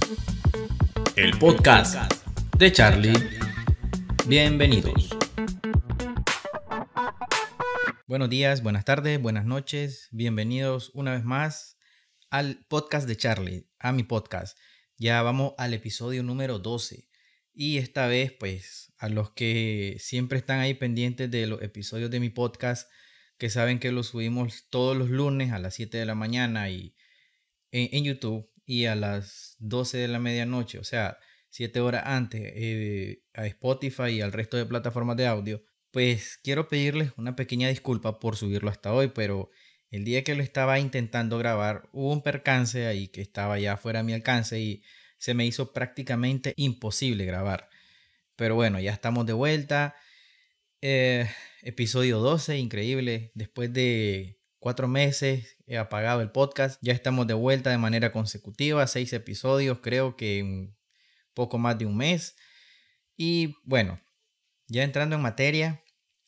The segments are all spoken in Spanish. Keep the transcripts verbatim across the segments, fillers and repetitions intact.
El podcast de Charlie. Bienvenidos. Buenos días, buenas tardes, buenas noches. Bienvenidos una vez más al podcast de Charlie, a mi podcast. Ya vamos al episodio número doce. Y esta vez, pues, a los que siempre están ahí pendientes de los episodios de mi podcast, que saben que los subimos todos los lunes a las siete de la mañana y en, en YouTube y a las doce de la medianoche, o sea, siete horas antes, eh, a Spotify y al resto de plataformas de audio, pues quiero pedirles una pequeña disculpa por subirlo hasta hoy, pero el día que lo estaba intentando grabar hubo un percance ahí que estaba ya fuera de mi alcance y se me hizo prácticamente imposible grabar. Pero bueno, ya estamos de vuelta. Eh, episodio doce, increíble. Después de cuatro meses he apagado el podcast. Ya estamos de vuelta de manera consecutiva. Seis episodios, creo que en poco más de un mes. Y bueno, ya entrando en materia.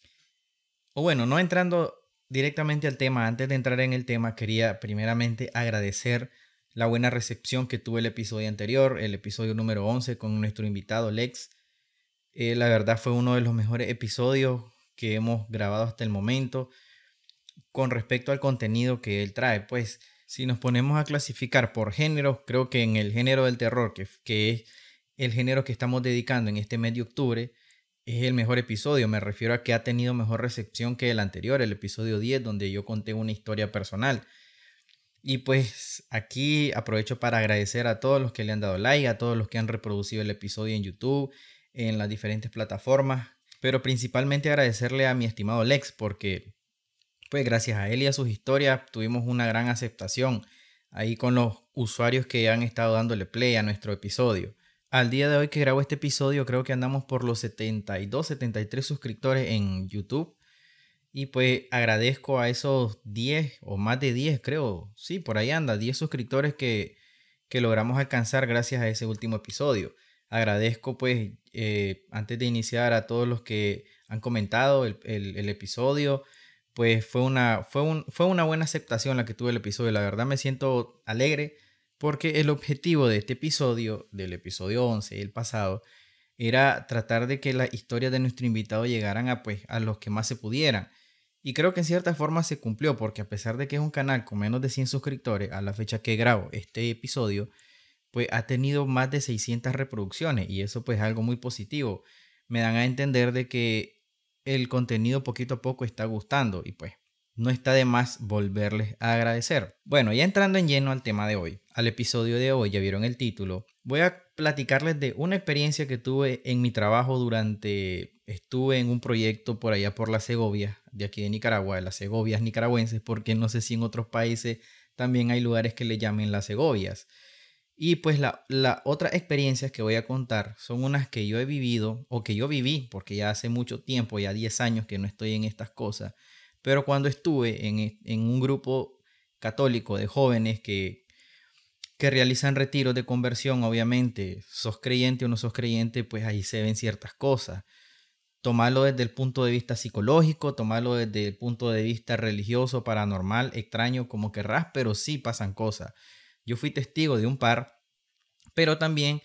O bueno, no entrando directamente al tema. Antes de entrar en el tema, quería primeramente agradecer la buena recepción que tuvo el episodio anterior, el episodio número once con nuestro invitado Lex. Eh, la verdad fue uno de los mejores episodios que hemos grabado hasta el momento con respecto al contenido que él trae. Pues si nos ponemos a clasificar por género, creo que en el género del terror, que, que es el género que estamos dedicando en este mes de octubre, es el mejor episodio. Me refiero a que ha tenido mejor recepción que el anterior, el episodio diez, donde yo conté una historia personal. Y pues aquí aprovecho para agradecer a todos los que le han dado like, a todos los que han reproducido el episodio en YouTube, en las diferentes plataformas, pero principalmente agradecerle a mi estimado Lex, porque pues gracias a él y a sus historias tuvimos una gran aceptación ahí con los usuarios que han estado dándole play a nuestro episodio. Al día de hoy que grabo este episodio creo que andamos por los setenta y dos, setenta y tres suscriptores en YouTube. Y pues agradezco a esos diez o más de diez, creo, sí, por ahí anda, diez suscriptores que, que logramos alcanzar gracias a ese último episodio. Agradezco pues eh, antes de iniciar a todos los que han comentado el, el, el episodio. Pues fue una, fue, un, fue una buena aceptación la que tuve el episodio. La verdad me siento alegre porque el objetivo de este episodio, del episodio once, el pasado, era tratar de que las historias de nuestro invitado llegaran a, pues, a los que más se pudieran. Y creo que en cierta forma se cumplió, porque a pesar de que es un canal con menos de cien suscriptores a la fecha que grabo este episodio, pues ha tenido más de seiscientas reproducciones y eso pues es algo muy positivo. Me dan a entender de que el contenido poquito a poco está gustando y pues no está de más volverles a agradecer. Bueno, ya entrando en lleno al tema de hoy, al episodio de hoy, ya vieron el título, voy a platicarles de una experiencia que tuve en mi trabajo durante, estuve en un proyecto por allá por las Segovias, de aquí de Nicaragua, de las Segovias nicaragüenses, porque no sé si en otros países también hay lugares que le llamen las Segovias. Y pues la, la otras experiencias que voy a contar son unas que yo he vivido o que yo viví, porque ya hace mucho tiempo, ya diez años que no estoy en estas cosas, pero cuando estuve en, en un grupo católico de jóvenes que, que realizan retiros de conversión, obviamente, sos creyente o no sos creyente, pues ahí se ven ciertas cosas. Tomarlo desde el punto de vista psicológico, tomarlo desde el punto de vista religioso, paranormal, extraño, como querrás, pero sí pasan cosas. Yo fui testigo de un par, pero también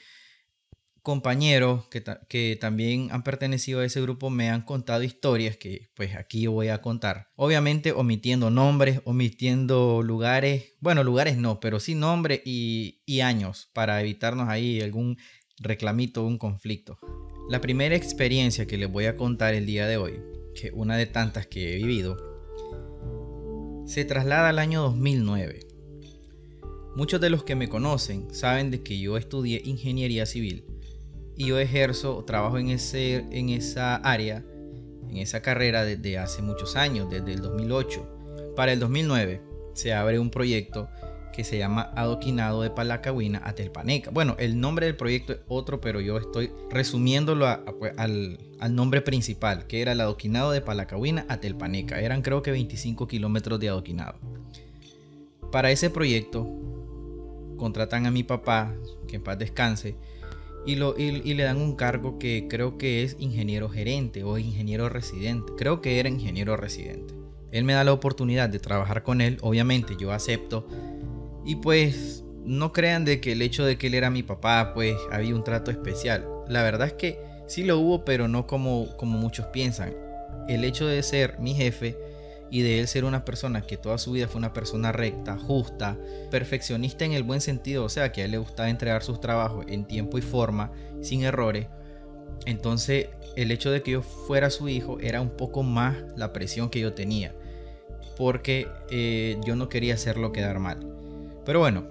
compañeros que, ta- que también han pertenecido a ese grupo me han contado historias que pues aquí yo voy a contar. Obviamente omitiendo nombres, omitiendo lugares, bueno, lugares no, pero sí nombres y, y años para evitarnos ahí algún reclamito o un conflicto. La primera experiencia que les voy a contar el día de hoy, que una de tantas que he vivido, se traslada al año dos mil nueve. Muchos de los que me conocen saben de que yo estudié ingeniería civil y yo ejerzo, trabajo en, ese, en esa área, en esa carrera desde hace muchos años, desde el dos mil ocho. Para el dos mil nueve se abre un proyecto que se llama Adoquinado de Palacagüina a Telpaneca. Bueno, el nombre del proyecto es otro, pero yo estoy resumiéndolo a, a, al, al nombre principal, que era el Adoquinado de Palacagüina a Telpaneca. Eran creo que veinticinco kilómetros de adoquinado. Para ese proyecto contratan a mi papá, que en paz descanse, y, lo, y, y le dan un cargo que creo que es ingeniero gerente o ingeniero residente. Creo que era ingeniero residente. Él me da la oportunidad de trabajar con él, obviamente yo acepto. Y pues no crean de que el hecho de que él era mi papá, pues había un trato especial. La verdad es que sí lo hubo, pero no como, como muchos piensan. El hecho de ser mi jefe y de él ser una persona que toda su vida fue una persona recta, justa, perfeccionista en el buen sentido, o sea, que a él le gustaba entregar sus trabajos en tiempo y forma, sin errores. Entonces, el hecho de que yo fuera su hijo era un poco más la presión que yo tenía, porque eh, yo no quería hacerlo quedar mal. Pero bueno,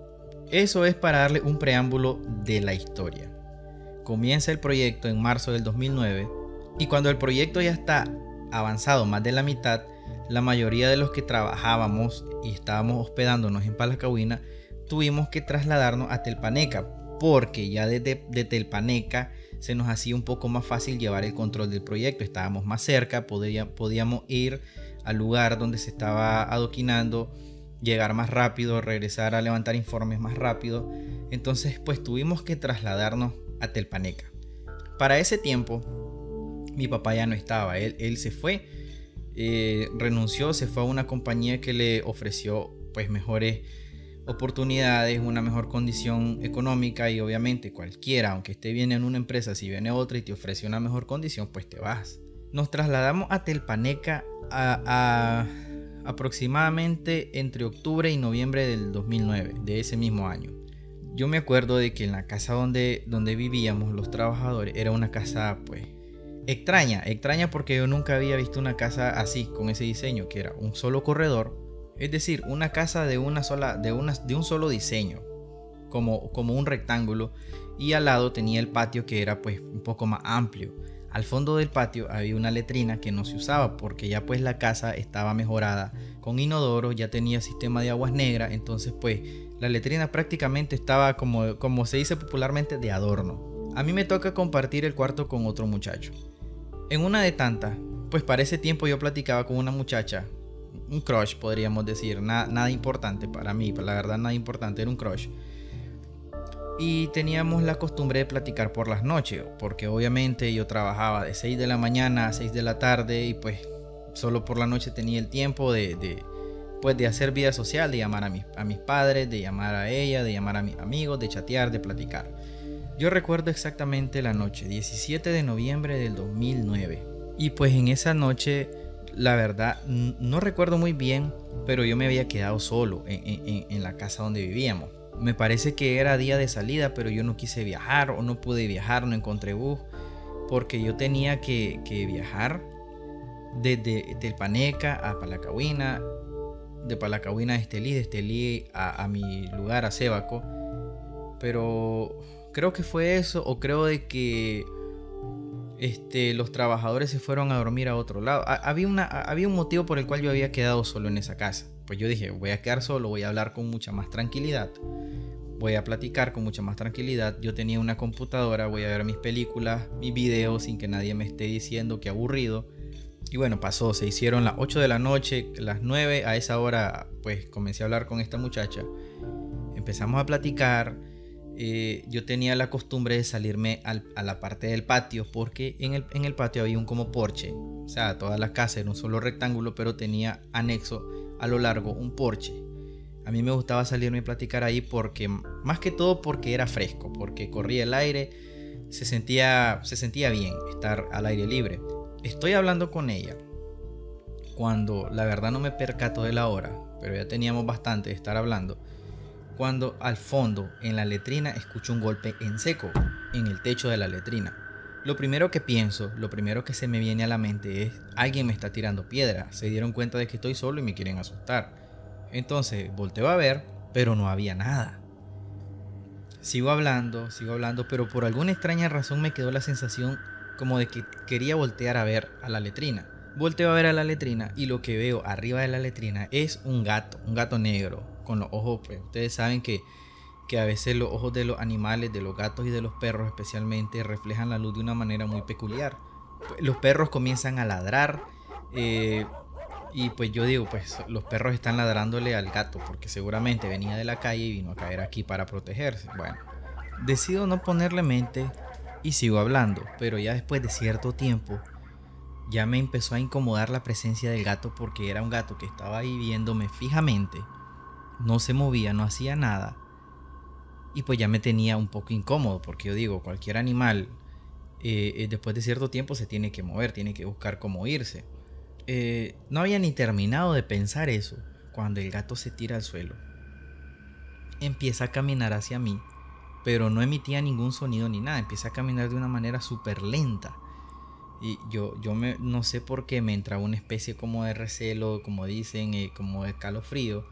eso es para darle un preámbulo de la historia. Comienza el proyecto en marzo del dos mil nueve y cuando el proyecto ya está avanzado más de la mitad, la mayoría de los que trabajábamos y estábamos hospedándonos en Palacagüina tuvimos que trasladarnos a Telpaneca, porque ya desde de Telpaneca se nos hacía un poco más fácil llevar el control del proyecto. Estábamos más cerca, podía, podíamos ir al lugar donde se estaba adoquinando, llegar más rápido, regresar a levantar informes más rápido. Entonces pues tuvimos que trasladarnos a Telpaneca. Para ese tiempo mi papá ya no estaba, él, él se fue, eh, renunció, se fue a una compañía que le ofreció pues mejores oportunidades, una mejor condición económica, y obviamente cualquiera, aunque esté bien en una empresa, si viene otra y te ofrece una mejor condición, pues te vas. Nos trasladamos a Telpaneca a, a aproximadamente entre octubre y noviembre del dos mil nueve, de ese mismo año. Yo me acuerdo de que en la casa donde, donde vivíamos los trabajadores era una casa pues extraña, extraña porque yo nunca había visto una casa así, con ese diseño, que era un solo corredor, es decir, una casa de una sola, de una, de un solo diseño, como, como un rectángulo, y al lado tenía el patio que era pues un poco más amplio. Al fondo del patio había una letrina que no se usaba porque ya pues la casa estaba mejorada con inodoro, ya tenía sistema de aguas negras, entonces pues la letrina prácticamente estaba como, como se dice popularmente, de adorno. A mí me toca compartir el cuarto con otro muchacho. En una de tantas, pues para ese tiempo yo platicaba con una muchacha, un crush podríamos decir, nada, nada importante para mí, la verdad nada importante, era un crush. Y teníamos la costumbre de platicar por las noches, porque obviamente yo trabajaba de seis de la mañana a seis de la tarde y pues solo por la noche tenía el tiempo de, de, pues de hacer vida social, de llamar a mis, a mis padres, de llamar a ella, de llamar a mis amigos, de chatear, de platicar. Yo recuerdo exactamente la noche, diecisiete de noviembre del dos mil nueve. Y pues en esa noche, la verdad, no recuerdo muy bien, pero yo me había quedado solo en, en, en la casa donde vivíamos. Me parece que era día de salida, pero yo no quise viajar o no pude viajar, no encontré bus, porque yo tenía que, que viajar desde Telpaneca a Palacagüina, de Palacagüina a Estelí, de Estelí a, a mi lugar, a Cebaco. Pero creo que fue eso, o creo de que este, los trabajadores se fueron a dormir a otro lado. Ha, había, una, había un motivo por el cual yo había quedado solo en esa casa. Pues yo dije, voy a quedar solo, voy a hablar con mucha más tranquilidad, voy a platicar con mucha más tranquilidad. Yo tenía una computadora, voy a ver mis películas, mis videos sin que nadie me esté diciendo que aburrido. Y bueno, pasó, se hicieron las ocho de la noche, las nueve, a esa hora pues comencé a hablar con esta muchacha. Empezamos a platicar. Eh, yo tenía la costumbre de salirme al, a la parte del patio, porque en el, en el patio había un como porche. O sea, toda la casa era un solo rectángulo, pero tenía anexo a lo largo un porche. A mí me gustaba salirme a platicar ahí porque, más que todo porque era fresco, porque corría el aire, se sentía, se sentía bien estar al aire libre. Estoy hablando con ella cuando la verdad no me percato de la hora, pero ya teníamos bastante de estar hablando, cuando al fondo en la letrina escucho un golpe en seco en el techo de la letrina. Lo primero que pienso, lo primero que se me viene a la mente es: alguien me está tirando piedra, se dieron cuenta de que estoy solo y me quieren asustar. Entonces volteo a ver, pero no había nada. Sigo hablando, sigo hablando, pero por alguna extraña razón me quedó la sensación como de que quería voltear a ver a la letrina. Volteo a ver a la letrina y lo que veo arriba de la letrina es un gato, un gato negro, con los ojos, pues ustedes saben que, que a veces los ojos de los animales, de los gatos y de los perros especialmente, reflejan la luz de una manera muy peculiar. Los perros comienzan a ladrar, eh, y pues yo digo, pues los perros están ladrándole al gato porque seguramente venía de la calle y vino a caer aquí para protegerse. Bueno, decido no ponerle mente y sigo hablando, pero ya después de cierto tiempo ya me empezó a incomodar la presencia del gato, porque era un gato que estaba ahí viéndome fijamente, no se movía, no hacía nada, Y pues ya me tenía un poco incómodo, porque yo digo, cualquier animal eh, después de cierto tiempo se tiene que mover, tiene que buscar cómo irse. Eh, no había ni terminado de pensar eso cuando el gato se tira al suelo. Empieza a caminar hacia mí, pero no emitía ningún sonido ni nada. Empieza a caminar de una manera súper lenta. Y yo, yo me, no sé por qué me entraba una especie como de recelo, como dicen, eh, como de escalofrío.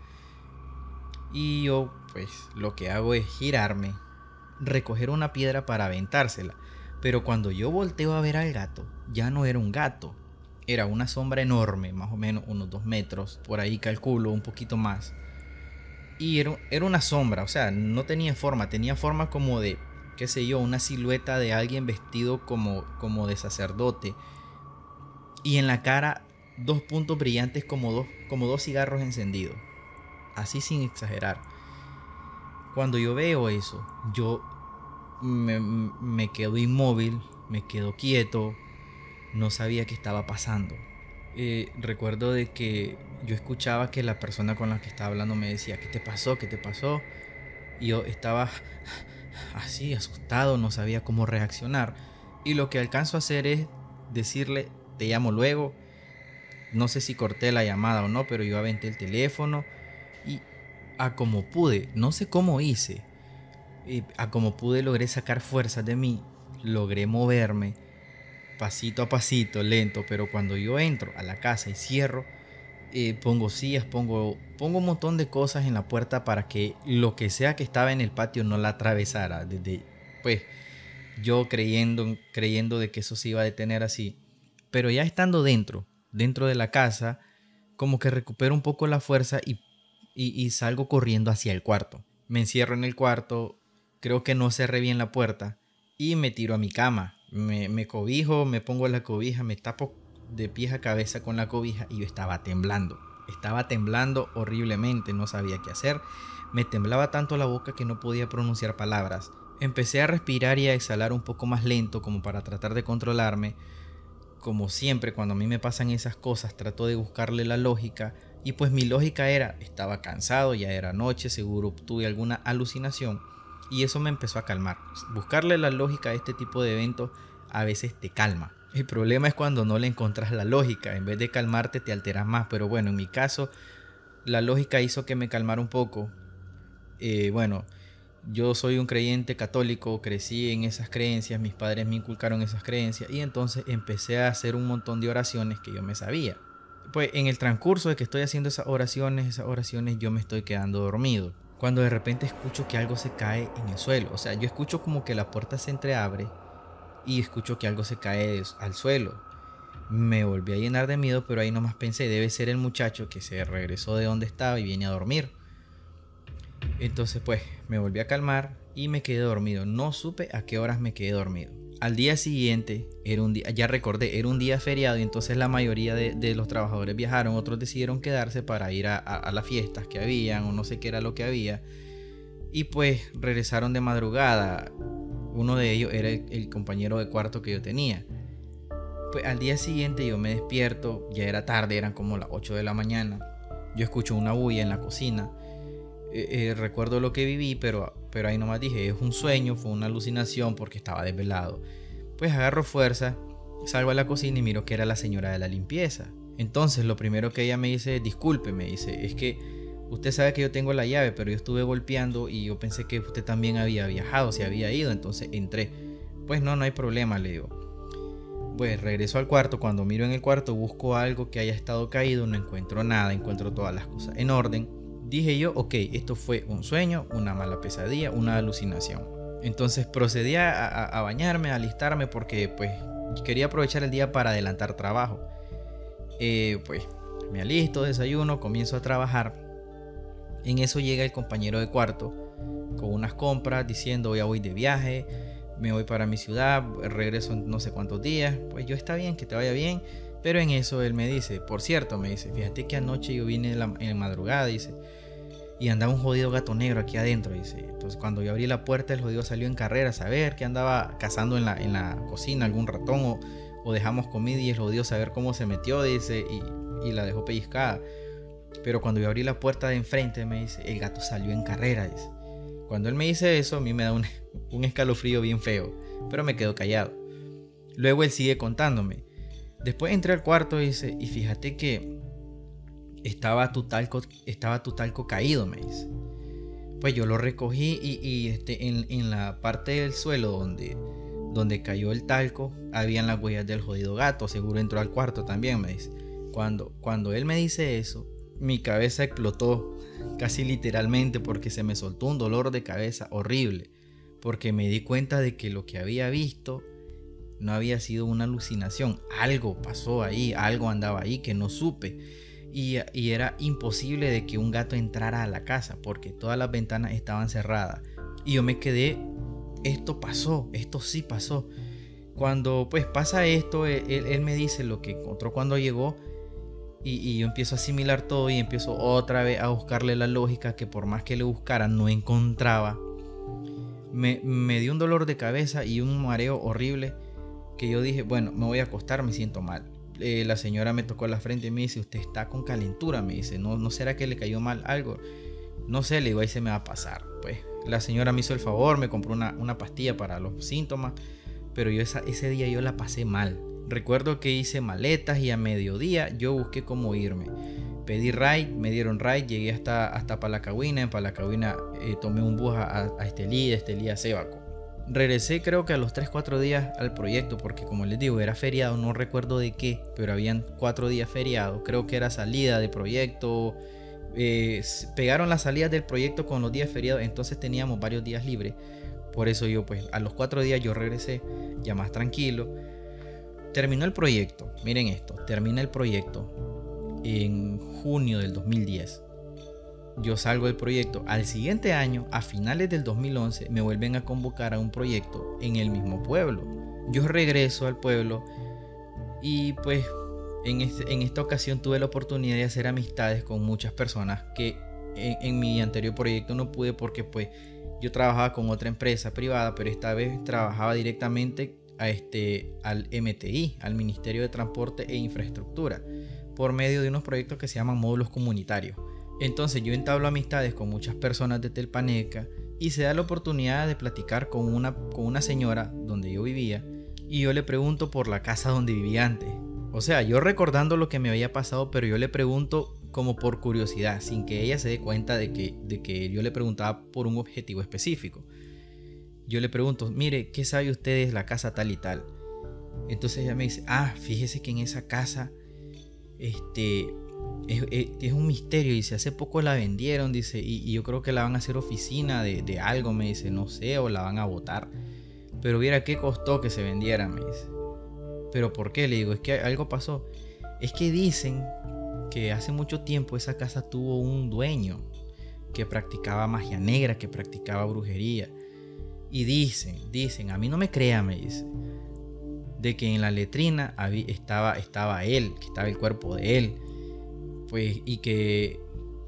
Y yo pues lo que hago es girarme, recoger una piedra para aventársela. Pero cuando yo volteo a ver al gato, ya no era un gato. Era una sombra enorme, más o menos unos dos metros, por ahí calculo, un poquito más. Y era, era una sombra, o sea, no tenía forma, tenía forma como de, qué sé yo, una silueta de alguien vestido como, como de sacerdote. Y en la cara, dos puntos brillantes como dos, como dos cigarros encendidos. Así sin exagerar. Cuando yo veo eso, yo me, me quedo inmóvil, me quedo quieto, no sabía qué estaba pasando. Eh, recuerdo de que yo escuchaba que la persona con la que estaba hablando me decía, ¿qué te pasó? ¿Qué te pasó? Y yo estaba así asustado, no sabía cómo reaccionar. Y lo que alcanzo a hacer es decirle, te llamo luego. No sé si corté la llamada o no, pero yo aventé el teléfono y a como pude, no sé cómo hice, y a como pude logré sacar fuerzas de mí, logré moverme pasito a pasito, lento, pero cuando yo entro a la casa y cierro, eh, pongo sillas, pongo, pongo un montón de cosas en la puerta para que lo que sea que estaba en el patio no la atravesara. Desde, pues yo creyendo, creyendo de que eso se iba a detener así. Pero ya estando dentro, dentro de la casa, como que recupero un poco la fuerza y, y, y salgo corriendo hacia el cuarto. Me encierro en el cuarto, creo que no cerré bien la puerta y me tiro a mi cama. Me, me cobijo, me pongo la cobija, me tapo de pies a cabeza con la cobija y yo estaba temblando. Estaba temblando horriblemente, no sabía qué hacer. Me temblaba tanto la boca que no podía pronunciar palabras. Empecé a respirar y a exhalar un poco más lento como para tratar de controlarme. Como siempre, cuando a mí me pasan esas cosas, trato de buscarle la lógica. Y pues mi lógica era, estaba cansado, ya era noche, seguro tuve alguna alucinación. Y eso me empezó a calmar. Buscarle la lógica a este tipo de eventos a veces te calma. El problema es cuando no le encontrás la lógica. En vez de calmarte te alteras más. Pero bueno, en mi caso, la lógica hizo que me calmara un poco. Eh, bueno, yo soy un creyente católico, crecí en esas creencias, mis padres me inculcaron esas creencias y entonces empecé a hacer un montón de oraciones que yo me sabía. Pues en el transcurso de que estoy haciendo esas oraciones, esas oraciones yo me estoy quedando dormido. Cuando de repente escucho que algo se cae en el suelo. O sea, yo escucho como que la puerta se entreabre y escucho que algo se cae al suelo. Me volví a llenar de miedo, pero ahí nomás pensé, debe ser el muchacho que se regresó de donde estaba y viene a dormir. Entonces pues me volví a calmar y me quedé dormido. No supe a qué horas me quedé dormido. Al día siguiente, era un día, ya recordé, era un día feriado y entonces la mayoría de, de los trabajadores viajaron, otros decidieron quedarse para ir a, a, a las fiestas que habían o no sé qué era lo que había. Y pues regresaron de madrugada. Uno de ellos era el, el compañero de cuarto que yo tenía. Pues al día siguiente yo me despierto, ya era tarde, eran como las ocho de la mañana. Yo escucho una bulla en la cocina. Eh, eh, recuerdo lo que viví, pero, pero ahí nomás dije, es un sueño, fue una alucinación porque estaba desvelado. Pues agarro fuerza, salgo a la cocina y miro que era la señora de la limpieza. Entonces lo primero que ella me dice, disculpe, me dice, es que usted sabe que yo tengo la llave, pero yo estuve golpeando y yo pensé que usted también había viajado, se había ido, entonces entré. Pues no, no hay problema, le digo. Pues regreso al cuarto, cuando miro en el cuarto busco algo que haya estado caído, no encuentro nada, encuentro todas las cosas en orden. Dije yo, ok, esto fue un sueño, una mala pesadilla, una alucinación. Entonces procedí a, a, a bañarme, a alistarme porque pues quería aprovechar el día para adelantar trabajo. Eh, pues me alisto, desayuno, comienzo a trabajar. En eso llega el compañero de cuarto con unas compras diciendo ya voy de viaje, me voy para mi ciudad, regreso en no sé cuántos días. Pues yo está bien, que te vaya bien. Pero en eso él me dice, por cierto, me dice, fíjate que anoche yo vine en la, en la madrugada, dice, y andaba un jodido gato negro aquí adentro, dice. Entonces cuando yo abrí la puerta, el jodido salió en carrera a saber que andaba cazando en la, en la cocina algún ratón o, o dejamos comida y el jodido saber cómo se metió, dice, y, y la dejó pellizcada. Pero cuando yo abrí la puerta de enfrente, me dice, el gato salió en carrera, dice. Cuando él me dice eso, a mí me da un, un escalofrío bien feo, pero me quedo callado. Luego él sigue contándome. Después entré al cuarto y dice, y fíjate que estaba tu talco, estaba tu talco caído, me dice. Pues yo lo recogí y, y este, en, en la parte del suelo donde, donde cayó el talco, habían las huellas del jodido gato, seguro entró al cuarto también, me dice. Cuando, cuando él me dice eso, mi cabeza explotó, casi literalmente, porque se me soltó un dolor de cabeza horrible, porque me di cuenta de que lo que había visto no había sido una alucinación, algo pasó ahí, algo andaba ahí que no supe. Y, y era imposible de que un gato entrara a la casa porque todas las ventanas estaban cerradas. Y yo me quedé, esto pasó, esto sí pasó. Cuando pues pasa esto, él, él me dice lo que encontró cuando llegó. Y, y yo empiezo a asimilar todo y empiezo otra vez a buscarle la lógica, que por más que le buscara no encontraba. Me, me dio un dolor de cabeza y un mareo horrible que yo dije, bueno, me voy a acostar, me siento mal. Eh, la señora me tocó la frente y me dice, usted está con calentura, me dice, ¿no, no será que le cayó mal algo? No sé, le digo, ahí se me va a pasar. Pues la señora me hizo el favor, me compró una, una pastilla para los síntomas, pero yo esa, ese día yo la pasé mal. Recuerdo que hice maletas y a mediodía yo busqué cómo irme. Pedí ride, me dieron ride, llegué hasta, hasta Palacagüina. En Palacagüina eh, tomé un bus a, a Estelí, de Estelí a Sébaco. Regresé creo que a los tres cuatro días al proyecto, porque como les digo, era feriado, no recuerdo de qué, pero habían cuatro días feriados. Creo que era salida de proyecto. Eh, pegaron las salidas del proyecto con los días feriados, entonces teníamos varios días libres. Por eso yo pues a los cuatro días yo regresé ya más tranquilo. Terminó el proyecto, miren esto, termina el proyecto en junio del dos mil diez. Yo salgo del proyecto. Al siguiente año, a finales del dos mil once, me vuelven a convocar a un proyecto en el mismo pueblo. Yo regreso al pueblo y pues en, este, en esta ocasión tuve la oportunidad de hacer amistades con muchas personas que en, en mi anterior proyecto no pude, porque pues yo trabajaba con otra empresa privada, pero esta vez trabajaba directamente a este, al M T I, al Ministerio de Transporte e Infraestructura, por medio de unos proyectos que se llaman módulos comunitarios. Entonces yo entablo amistades con muchas personas de Telpaneca y se da la oportunidad de platicar con una, con una señora donde yo vivía, y yo le pregunto por la casa donde vivía antes. O sea, yo recordando lo que me había pasado, pero yo le pregunto como por curiosidad, sin que ella se dé cuenta de que, de que yo le preguntaba por un objetivo específico. Yo le pregunto, mire, ¿qué sabe usted de la casa tal y tal? Entonces ella me dice, ah, fíjese que en esa casa, este... Es, es, es un misterio, dice, hace poco la vendieron, dice, y, y yo creo que la van a hacer oficina de, de algo, me dice, no sé, o la van a botar, pero viera qué costó que se vendiera, me dice. ¿Pero por qué? Le digo, es que algo pasó. Es que dicen que hace mucho tiempo esa casa tuvo un dueño que practicaba magia negra, que practicaba brujería, y dicen, dicen, a mí no me crea, me dice, de que en la letrina había, estaba, estaba él, que estaba el cuerpo de él. Pues, y que,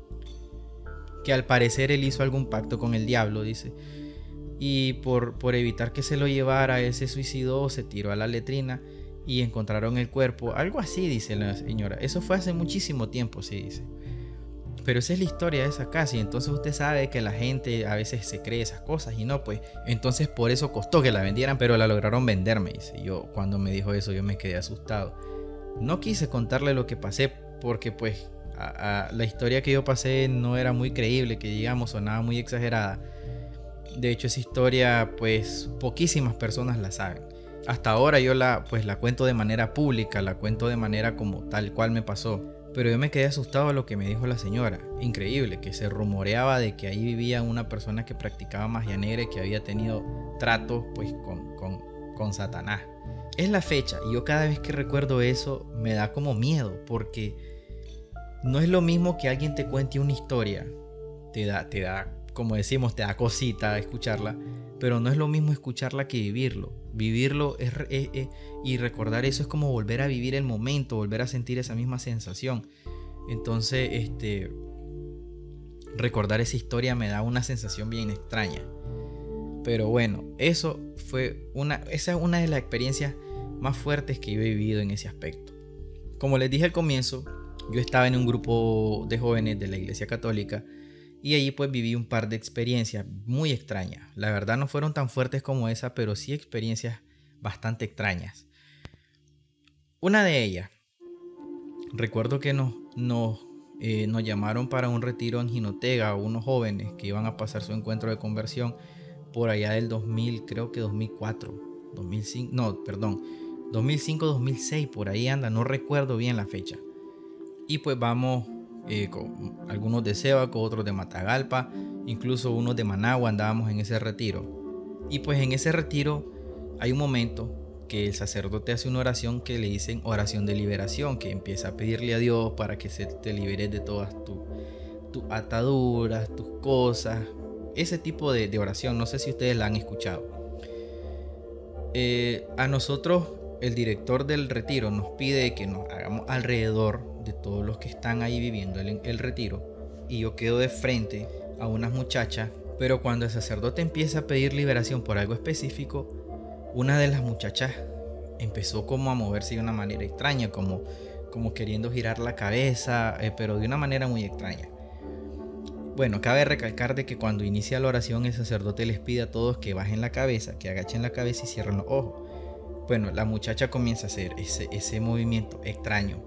que al parecer él hizo algún pacto con el diablo, dice. Y por, por evitar que se lo llevara, él se suicidó, se tiró a la letrina y encontraron el cuerpo. Algo así, dice la señora. Eso fue hace muchísimo tiempo, sí, dice. Pero esa es la historia de esa casa. Y entonces usted sabe que la gente a veces se cree esas cosas y no, pues. Entonces por eso costó que la vendieran, pero la lograron vender, me dice. Yo, cuando me dijo eso, yo me quedé asustado. No quise contarle lo que pasé, porque pues a, a, la historia que yo pasé no era muy creíble, que digamos, sonaba muy exagerada. De hecho, esa historia pues poquísimas personas la saben. Hasta ahora yo la pues la cuento de manera pública, la cuento de manera como tal cual me pasó. Pero yo me quedé asustado a lo que me dijo la señora. Increíble, que se rumoreaba de que ahí vivía una persona que practicaba magia negra y que había tenido tratos pues con, con, con Satanás. Es la fecha, y yo cada vez que recuerdo eso me da como miedo, porque no es lo mismo que alguien te cuente una historia, te da, te da, como decimos, te da cosita escucharla, pero no es lo mismo escucharla que vivirlo. Vivirlo es, es, es, y recordar eso es como volver a vivir el momento, volver a sentir esa misma sensación. Entonces, este, recordar esa historia me da una sensación bien extraña. Pero bueno, eso fue una, esa es una de las experiencias más fuertes que yo he vivido en ese aspecto. Como les dije al comienzo, yo estaba en un grupo de jóvenes de la Iglesia Católica Y allí pues viví un par de experiencias muy extrañas. La verdad no fueron tan fuertes como esa, pero sí experiencias bastante extrañas. Una de ellas, recuerdo que nos, nos, eh, nos llamaron para un retiro en Jinotega, unos jóvenes que iban a pasar su encuentro de conversión por allá del dos mil, creo que dos mil cuatro, dos mil cinco, no, perdón, dos mil cinco, dos mil seis, por ahí anda, no recuerdo bien la fecha. Y pues vamos eh, con algunos de Sébaco, otros de Matagalpa, incluso unos de Managua andábamos en ese retiro. Y pues en ese retiro hay un momento que el sacerdote hace una oración que le dicen oración de liberación, que empieza a pedirle a Dios para que se te liberes de todas tus tu ataduras, tus cosas, ese tipo de, de oración. No sé si ustedes la han escuchado. Eh, a nosotros el director del retiro nos pide que nos hagamos alrededor de todos los que están ahí viviendo el, el retiro, y yo quedo de frente a unas muchachas, pero cuando el sacerdote empieza a pedir liberación por algo específico, una de las muchachas empezó como a moverse de una manera extraña, como, como queriendo girar la cabeza, eh, pero de una manera muy extraña. Bueno, cabe recalcar de que cuando inicia la oración el sacerdote les pide a todos que bajen la cabeza, que agachen la cabeza y cierren los ojos. Bueno, la muchacha comienza a hacer ese, ese movimiento extraño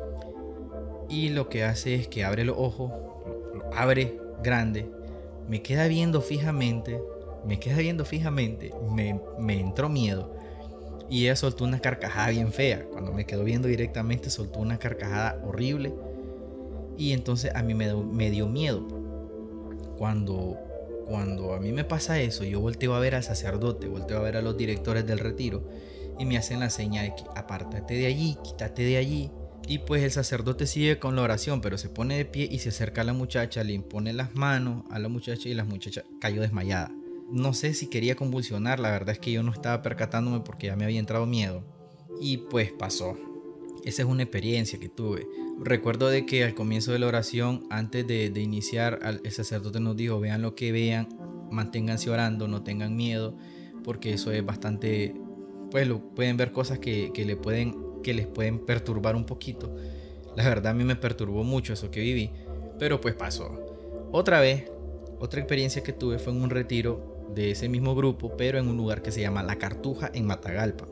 y lo que hace es que abre los ojos, lo, lo abre grande, me queda viendo fijamente, me queda viendo fijamente, me, me entró miedo y ella soltó una carcajada bien fea. Cuando me quedó viendo directamente soltó una carcajada horrible y entonces a mí me, me dio miedo. Cuando, cuando a mí me pasa eso, yo volteo a ver al sacerdote, volteo a ver a los directores del retiro y me hacen la seña de que apártate de allí, quítate de allí. Y pues el sacerdote sigue con la oración, pero se pone de pie y se acerca a la muchacha, le impone las manos a la muchacha y la muchacha cayó desmayada. No sé si quería convulsionar, la verdad es que yo no estaba percatándome porque ya me había entrado miedo. Y pues pasó. Esa es una experiencia que tuve. Recuerdo de que al comienzo de la oración, antes de, de iniciar, el sacerdote nos dijo: vean lo que vean, manténganse orando, no tengan miedo, porque eso es bastante, pues lo, pueden ver cosas que, que, le pueden, que les pueden perturbar un poquito. La verdad a mí me perturbó mucho eso que viví, pero pues pasó. Otra vez, otra experiencia que tuve fue en un retiro de ese mismo grupo, pero en un lugar que se llama La Cartuja en Matagalpa.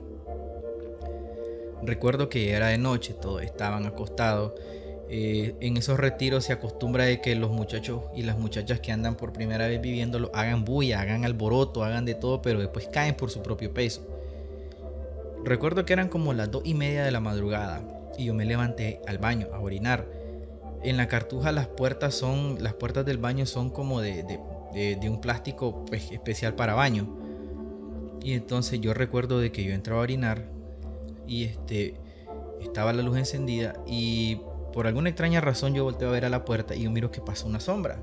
Recuerdo que era de noche, todos estaban acostados. Eh, en esos retiros se acostumbra de que los muchachos y las muchachas que andan por primera vez viviéndolo hagan bulla, hagan alboroto, hagan de todo, pero después caen por su propio peso. Recuerdo que eran como las dos y media de la madrugada y yo me levanté al baño a orinar. En La Cartuja las puertas son, las puertas del baño son como de, de, de, de un plástico pues, especial para baño. Y entonces yo recuerdo de que yo entraba a orinar y este, estaba la luz encendida y por alguna extraña razón yo volteo a ver a la puerta y yo miro que pasa una sombra.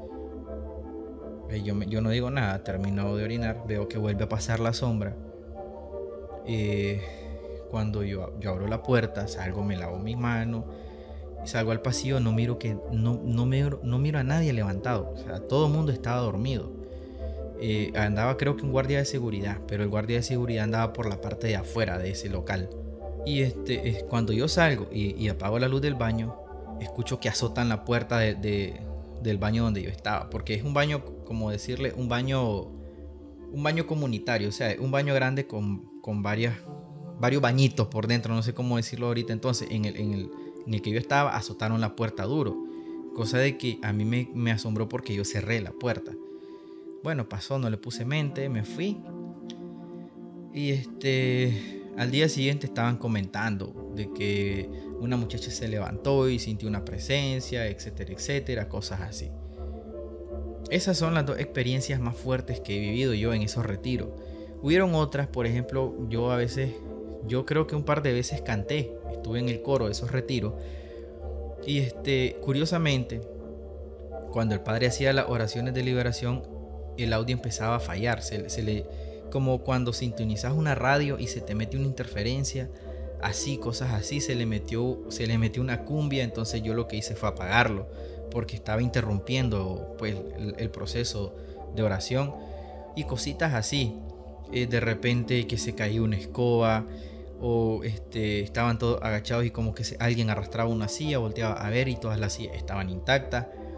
Yo, yo no digo nada, termino de orinar, veo que vuelve a pasar la sombra. Eh, cuando yo, yo abro la puerta, salgo, me lavo mi mano y salgo al pasillo, no miro, que, no, no, miro, no miro a nadie levantado, o sea, todo el mundo estaba dormido. Eh, andaba creo que un guardia de seguridad, pero el guardia de seguridad andaba por la parte de afuera de ese local. Y este, es cuando yo salgo y, y apago la luz del baño, escucho que azotan la puerta de, de, del baño donde yo estaba, porque es un baño, como decirle, un baño, un baño comunitario, o sea, un baño grande con, con varias, varios bañitos por dentro, no sé cómo decirlo ahorita. Entonces, en el, en el, en el que yo estaba, azotaron la puerta duro, cosa de que a mí me, me asombró porque yo cerré la puerta. Bueno, pasó, no le puse mente, me fui. Y este, al día siguiente estaban comentando de que una muchacha se levantó y sintió una presencia, etcétera, etcétera, cosas así. Esas son las dos experiencias más fuertes que he vivido yo en esos retiros. Hubieron otras, por ejemplo, yo a veces, yo creo que un par de veces canté, estuve en el coro de esos retiros. Y este, curiosamente, cuando el padre hacía las oraciones de liberación, el audio empezaba a fallar, se, se le, como cuando sintonizas una radio y se te mete una interferencia, así, cosas así, se le metió, se le metió una cumbia. Entonces yo lo que hice fue apagarlo, porque estaba interrumpiendo pues, el, el proceso de oración y cositas así. Eh, de repente que se cayó una escoba, o este, estaban todos agachados y como que se, alguien arrastraba una silla, volteaba a ver y todas las sillas estaban intactas.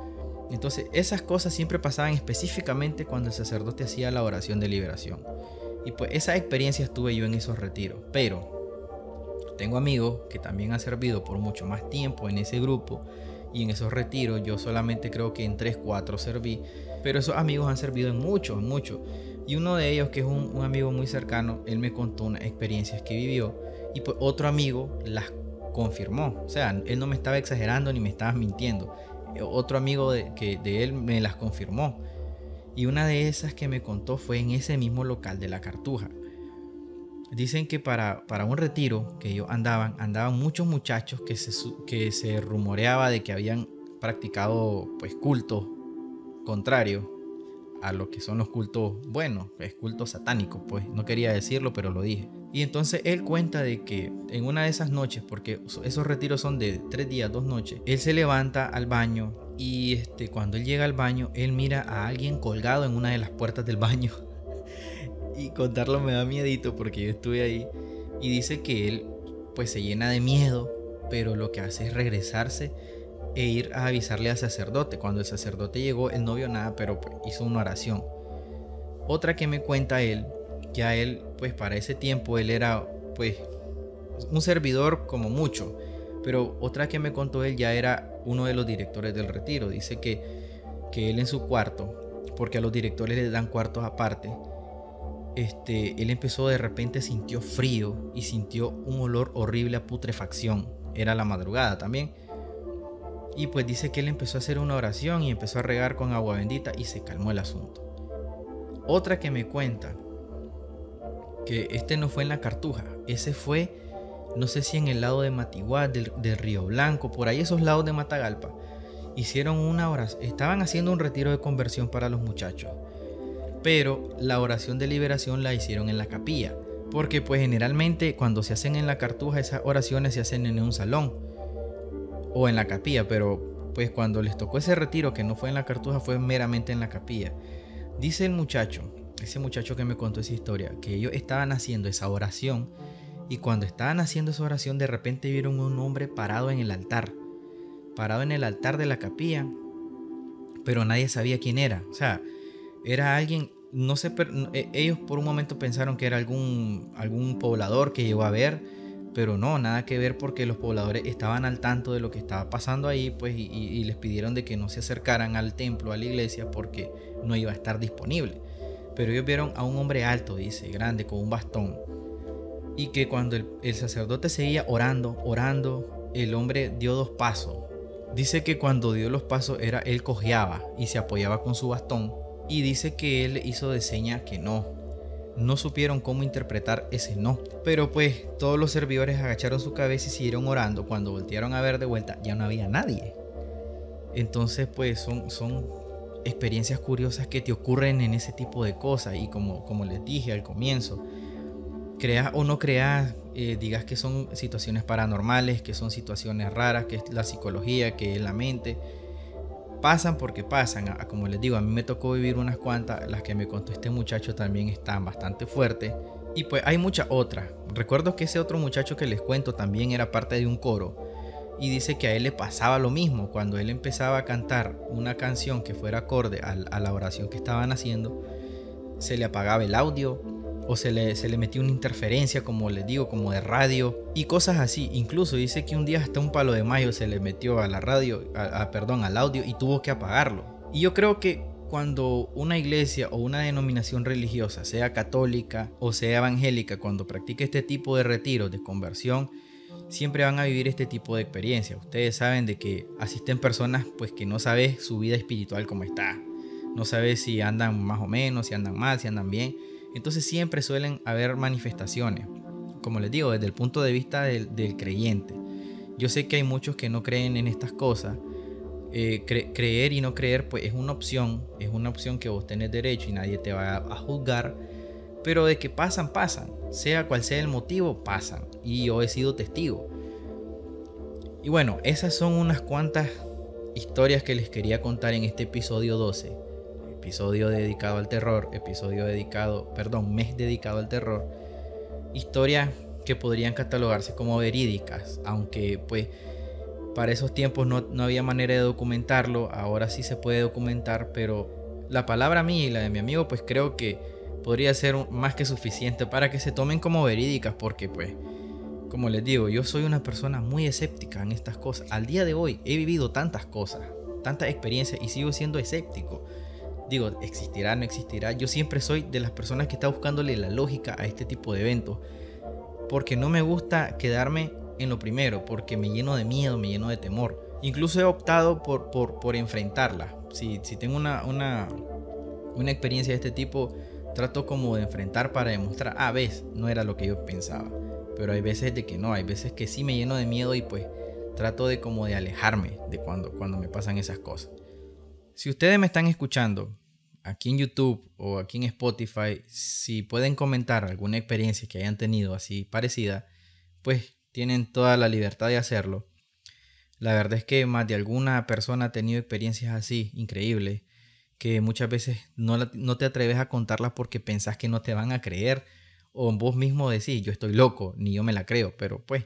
Entonces esas cosas siempre pasaban específicamente cuando el sacerdote hacía la oración de liberación. Y pues esa experiencia tuve yo en esos retiros. Pero tengo amigos que también han servido por mucho más tiempo en ese grupo y en esos retiros. Yo solamente creo que en tres, cuatro serví, pero esos amigos han servido en muchos, en muchos. Y uno de ellos, que es un, un amigo muy cercano, él me contó unas experiencias que vivió y pues otro amigo las confirmó. O sea, él no me estaba exagerando ni me estaba mintiendo. Otro amigo de, que de él me las confirmó. Y una de esas que me contó fue en ese mismo local de la Cartuja. Dicen que para, para un retiro que ellos andaban, andaban muchos muchachos que se, que se rumoreaba de que habían practicado pues cultos contrarios a lo que son los cultos buenos, pues cultos satánicos, pues no quería decirlo, pero lo dije. Y entonces él cuenta de que en una de esas noches, porque esos retiros son de tres días, dos noches, él se levanta al baño y este, cuando él llega al baño, él mira a alguien colgado en una de las puertas del baño. Y contarlo me da miedito porque yo estuve ahí. Y dice que él pues se llena de miedo, pero lo que hace es regresarse e ir a avisarle al sacerdote. Cuando el sacerdote llegó, él no vio nada, pero pues, hizo una oración. Otra que me cuenta él, ya él pues para ese tiempo él era pues un servidor como mucho, pero otra que me contó él ya era uno de los directores del retiro. Dice que, que él en su cuarto, porque a los directores les dan cuartos aparte, este, él empezó de repente, sintió frío y sintió un olor horrible a putrefacción. Era la madrugada también. Y pues dice que él empezó a hacer una oración y empezó a regar con agua bendita y se calmó el asunto. Otra que me cuenta, que este no fue en la Cartuja, ese fue, no sé si en el lado de Matiguá, del, del Río Blanco, por ahí esos lados de Matagalpa. Hicieron una oración, estaban haciendo un retiro de conversión para los muchachos, pero la oración de liberación la hicieron en la capilla, porque pues generalmente cuando se hacen en la Cartuja esas oraciones se hacen en un salón o en la capilla, pero pues cuando les tocó ese retiro que no fue en la Cartuja fue meramente en la capilla. Dice el muchacho, ese muchacho que me contó esa historia, que ellos estaban haciendo esa oración y cuando estaban haciendo esa oración de repente vieron un hombre parado en el altar, parado en el altar de la capilla, pero nadie sabía quién era. O sea, era alguien, no sé, ellos por un momento pensaron que era algún, algún poblador que llegó a ver, pero no, nada que ver, porque los pobladores estaban al tanto de lo que estaba pasando ahí, pues, y, y les pidieron de que no se acercaran al templo, a la iglesia, porque no iba a estar disponible. Pero ellos vieron a un hombre alto, dice, grande, con un bastón, y que cuando el, el sacerdote seguía orando, orando, el hombre dio dos pasos. Dice que cuando dio los pasos era él cojeaba y se apoyaba con su bastón, y dice que él hizo de seña que no. No supieron cómo interpretar ese no, pero pues todos los servidores agacharon su cabeza y siguieron orando. Cuando voltearon a ver de vuelta ya no había nadie. Entonces pues son, son experiencias curiosas que te ocurren en ese tipo de cosas. Y como, como les dije al comienzo, creas o no creas, eh, digas que son situaciones paranormales, que son situaciones raras, que es la psicología, que es la mente, pasan porque pasan. A, como les digo, a mí me tocó vivir unas cuantas, las que me contó este muchacho también están bastante fuertes. Y pues hay muchas otras. Recuerdo que ese otro muchacho que les cuento también era parte de un coro. Y dice que a él le pasaba lo mismo. Cuando él empezaba a cantar una canción que fuera acorde a, a la oración que estaban haciendo, se le apagaba el audio o se le, se le metía una interferencia, como les digo, como de radio y cosas así. Incluso dice que un día hasta un palo de mayo se le metió a la radio, a, a, perdón, al audio, y tuvo que apagarlo. Y yo creo que cuando una iglesia o una denominación religiosa, sea católica o sea evangélica, cuando practique este tipo de retiros de conversión, siempre van a vivir este tipo de experiencias. Ustedes saben de que asisten personas pues que no sabes su vida espiritual cómo está, no sabes si andan más o menos, si andan mal, si andan bien. Entonces siempre suelen haber manifestaciones, como les digo, desde el punto de vista del, del creyente. Yo sé que hay muchos que no creen en estas cosas. Eh, cre creer y no creer pues es una opción, es una opción que vos tenés derecho y nadie te va a, a juzgar, pero de que pasan, pasan, sea cual sea el motivo, pasan, y yo he sido testigo. Y bueno, esas son unas cuantas historias que les quería contar en este episodio doce. Episodio dedicado al terror, episodio dedicado, perdón, mes dedicado al terror. Historias que podrían catalogarse como verídicas, aunque pues Para esos tiempos no, no había manera de documentarlo, ahora sí se puede documentar, pero la palabra mía y la de mi amigo pues creo que podría ser más que suficiente para que se tomen como verídicas, porque pues, como les digo, yo soy una persona muy escéptica en estas cosas. Al día de hoy he vivido tantas cosas, tantas experiencias y sigo siendo escéptico. Digo, existirá, no existirá. Yo siempre soy de las personas que está buscándole la lógica a este tipo de eventos, porque no me gusta quedarme en lo primero, porque me lleno de miedo, me lleno de temor. Incluso he optado por, por, por enfrentarla. Si, si tengo una, una, una experiencia de este tipo, trato como de enfrentar para demostrar, ah, ves, no era lo que yo pensaba. Pero hay veces de que no, hay veces que sí me lleno de miedo y pues trato de como de alejarme de cuando, cuando me pasan esas cosas. Si ustedes me están escuchando aquí en YouTube o aquí en Spotify, si pueden comentar alguna experiencia que hayan tenido así parecida, pues tienen toda la libertad de hacerlo. La verdad es que más de alguna persona ha tenido experiencias así increíbles, que muchas veces no, la, no te atreves a contarlas porque pensás que no te van a creer, o vos mismo decís, yo estoy loco, ni yo me la creo. Pero pues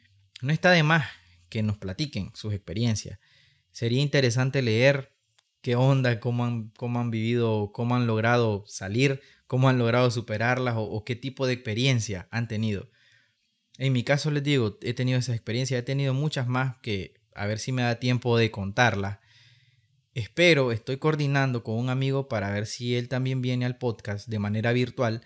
no está de más que nos platiquen sus experiencias. Sería interesante leer qué onda, cómo han, cómo han vivido, cómo han logrado salir, cómo han logrado superarlas, o, o qué tipo de experiencia han tenido. En mi caso les digo, he tenido esa experiencia, he tenido muchas más que a ver si me da tiempo de contarlas. Espero, estoy coordinando con un amigo para ver si él también viene al podcast de manera virtual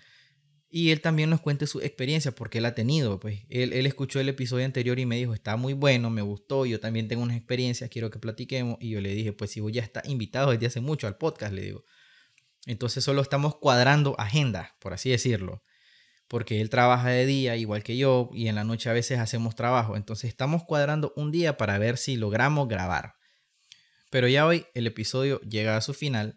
y él también nos cuente su experiencia, porque él ha tenido, pues él, él escuchó el episodio anterior y me dijo, está muy bueno, me gustó, yo también tengo unas experiencias, quiero que platiquemos. Y yo le dije, pues si vos ya estás invitado desde hace mucho al podcast, le digo. Entonces solo estamos cuadrando agenda, por así decirlo, porque él trabaja de día igual que yo y en la noche a veces hacemos trabajo. Entonces estamos cuadrando un día para ver si logramos grabar. Pero ya hoy el episodio llega a su final.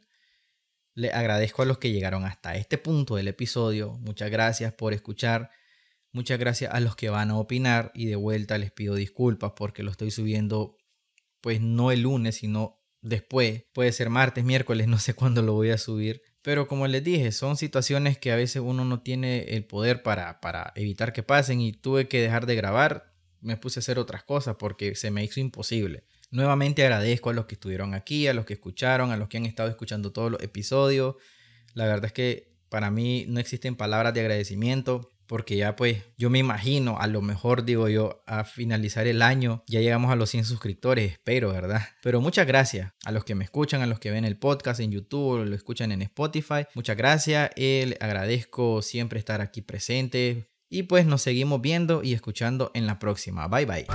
Le agradezco a los que llegaron hasta este punto del episodio. Muchas gracias por escuchar. Muchas gracias a los que van a opinar. Y de vuelta les pido disculpas porque lo estoy subiendo pues no el lunes, sino después. Puede ser martes, miércoles, no sé cuándo lo voy a subir. Pero como les dije, son situaciones que a veces uno no tiene el poder para, para evitar que pasen. Y tuve que dejar de grabar. Me puse a hacer otras cosas porque se me hizo imposible. Nuevamente agradezco a los que estuvieron aquí, a los que escucharon, a los que han estado escuchando todos los episodios. La verdad es que para mí no existen palabras de agradecimiento, porque ya pues yo me imagino, a lo mejor digo yo, a finalizar el año ya llegamos a los cien suscriptores, espero, ¿verdad? Pero muchas gracias a los que me escuchan, a los que ven el podcast en YouTube o lo escuchan en Spotify. Muchas gracias, eh, les agradezco siempre estar aquí presente y pues nos seguimos viendo y escuchando en la próxima. Bye bye.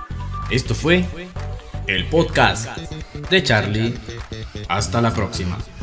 Esto fue el podcast de Charlie. Hasta la próxima.